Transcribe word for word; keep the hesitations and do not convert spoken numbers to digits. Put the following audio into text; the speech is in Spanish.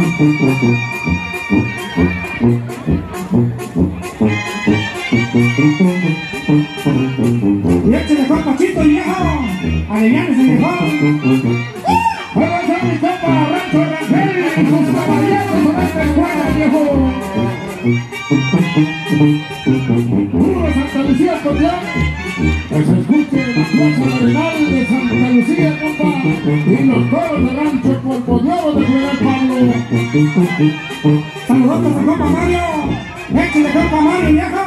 Y échale con Pachito el viejo, alivianes el viejo. Juega ya mi compa, Rancho Rangel, con sus caballeros con esta escuela, viejo. Puro Santa Lucía, Cotlán, que se escuche la plaza arenal de Santa Lucía, compa, y los coros de Rancho Porpollero de Julián Pablo. Saludos a compa Mario, échale compa Mario, viejo.